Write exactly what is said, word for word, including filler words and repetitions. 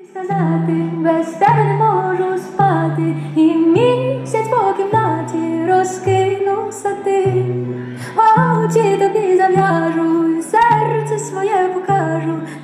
Сказати, без тебе не можу спати, і місяць по кімнаті розкину сати. Очі тобі зав'яжу, і серце своє покажу,